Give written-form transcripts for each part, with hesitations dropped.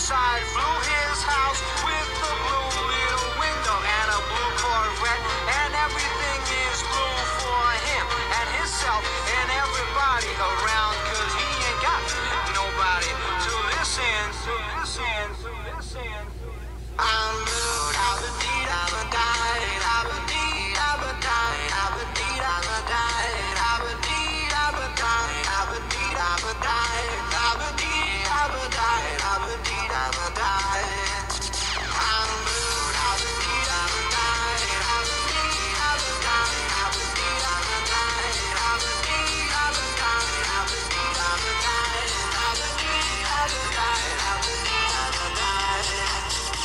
side, blue his house with the blue little window and a blue Corvette, and everything is blue for him and himself and everybody around, 'cause he ain't got nobody to listen, to listen, to listen. I'm blue, I've been deed, I've been died, I've been deed, I've been died, I've been deed, I've been died, I've been deed, I've been died, I've been deed, I've been died, I've been deed, I've been died, I've been deed, I've been died. I'm blue, I've been deed, I've been died, I've been deed, I've been died, I've been deed, I've been died, I've been deed, I've been died, I've been deed, I've been died, I've been deed, I've been died, I've been deed, I've been died.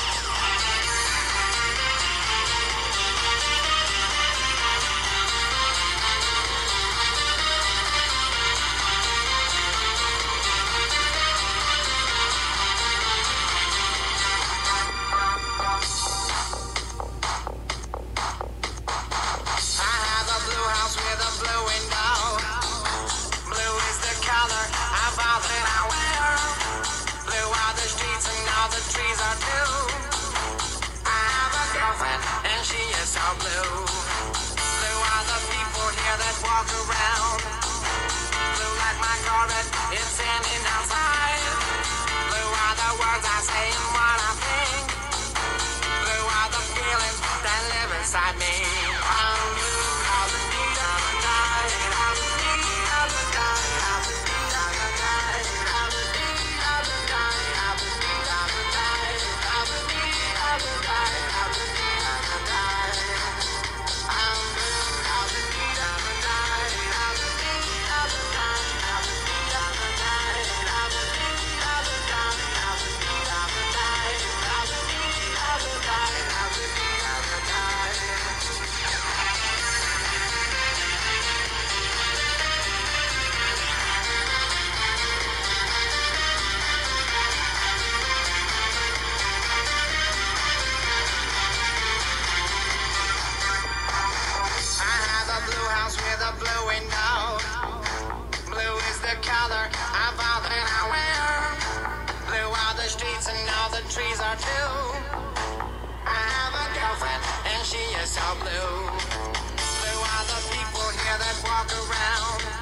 Blue. Blue are the people here that walk around. Blue like my Corvette, it's standing outside. Blue are the words I say and what I think. Blue are the feelings that live inside me. I'm blue, I've been deed, I've been died, I've been deed, I've been died, I've been deed, I've been died, I've been deed, I've been died, I've been deed, I've been died, I've been deed, I've been died, I've been deed, I've been died. I'm blue, I've been deed, I've been died, I've been deed, I've been died, I've been deed, I've been died, I've been deed, I've been died, I've been deed, I've been died, I've been deed, I've been died, I've been deed, I've been died. With a blue window. Blue is the color of all that I wear. Blue are the streets and all the trees are too. I have a girlfriend and she is so blue. Blue are the people here that walk around.